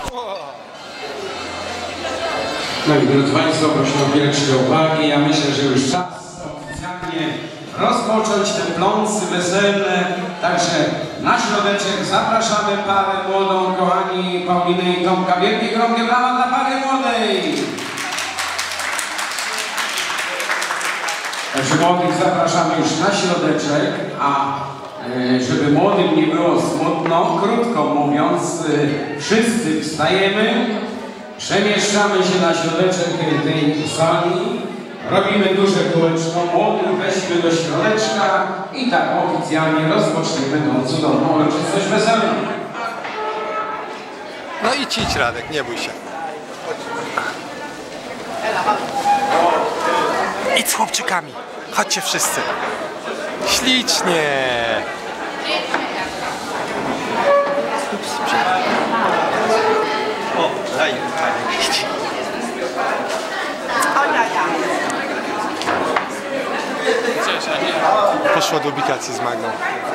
No i drodzy Państwo, proszę o chwileczkę uwagi. Ja myślę, że już czas oficjalnie rozpocząć te pląsy weselne. Także na środeczek zapraszamy parę młodą, kochani, Paulinę i Tomka. Wielkie gromkie brawa dla pary młodej. Także młodych zapraszamy już na środeczek, a żeby młodym nie było smutno, krótko mówiąc, wszyscy wstajemy, przemieszczamy się na środeczek tej sali, robimy duże kółeczko, młodych weźmy do środeczka i tak oficjalnie rozpoczniemy tą cudowną uroczystość weselną. No idź, Radek, nie bój się. Idź z chłopczykami, chodźcie wszyscy. Ślicznie. O, daj, idź. Poszła do ubikacji z Magną.